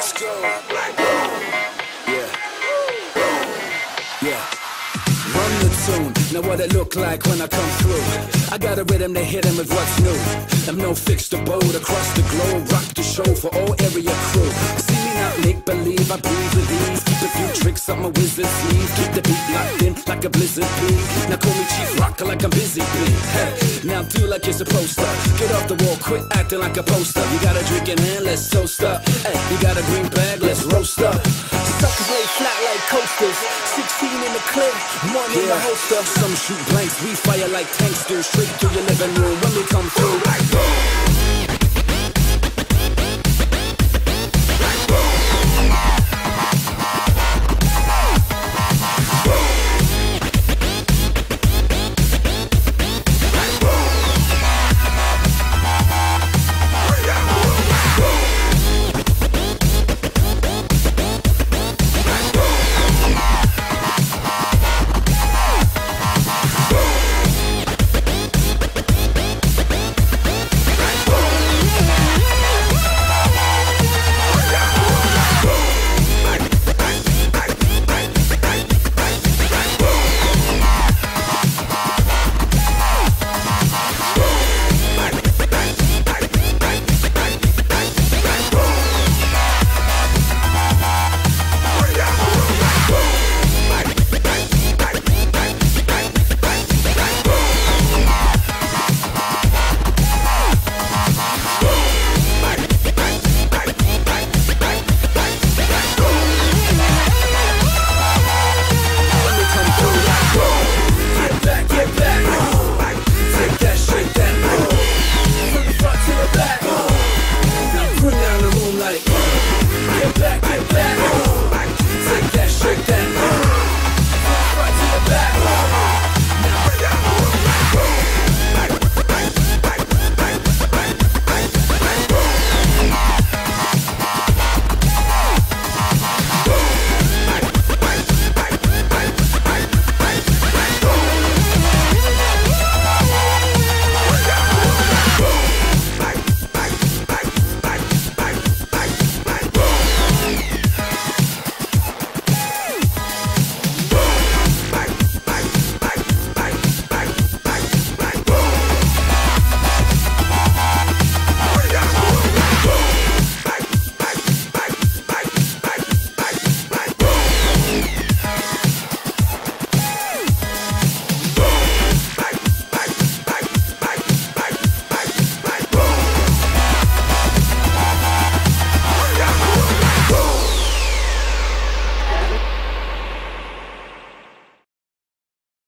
Run the tune, now what it look like when I come through. I got a rhythm to hit him with what's new. I'm no fixed abode across the globe. Rock the show for all area crew. See me not make believe, I breathe with ease. Keep a few tricks up my wizard sleeve. Keep the beat locked in like a blizzard bee. Now call me Chief Rocker like I'm busy bee. Hey, now do like you're supposed to. Get off the wall, quit acting like a poster. You got a drink in hand, let's toast up. Hey, you got a green bag, let's roast up. Suckers lay flat like coasters. 16 in the clip, one in the holster. Some shoot blanks, we fire like tanks do. Straight through your living room when we come through.